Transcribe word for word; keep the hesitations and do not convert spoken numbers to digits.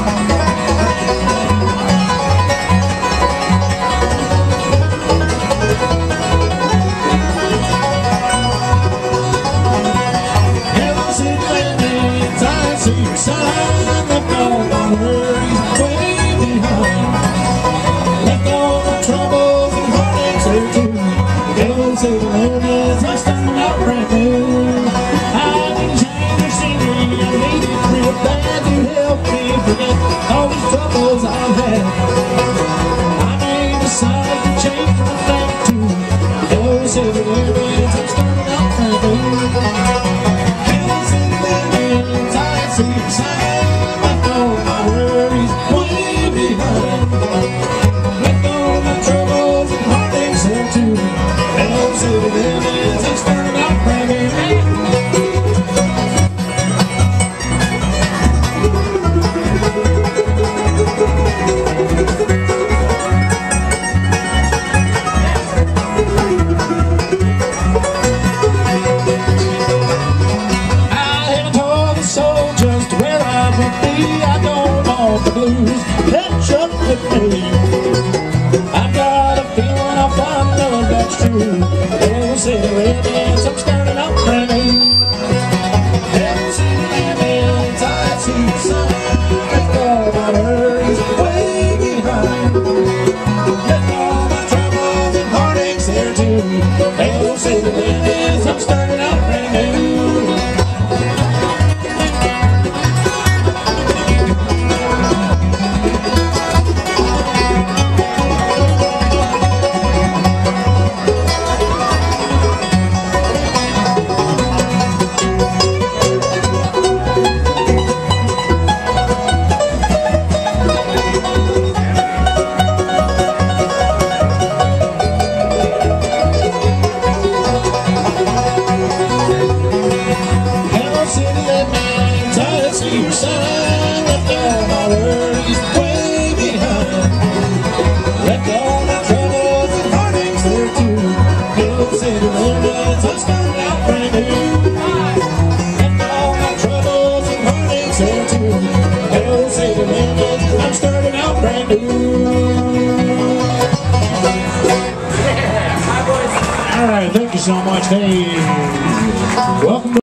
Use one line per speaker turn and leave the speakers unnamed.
I got a feeling I'll find love that's true. Hell City Lemons, I'm starting out brand new. Hell City Lemons, I see the sun. Left all my worries way behind. Left all my troubles and heartaches there too. Hell City Lemons, I'm starting out brand new. Your sign, left all my worries way behind. Left all my troubles and heartaches there too. Hell City Lemons, I'm starting out brand new. Left all my troubles and heartaches there too. Hell City Lemons, I'm starting out brand new. Yeah, hi boys. All right, thank you so much. Hey, welcome to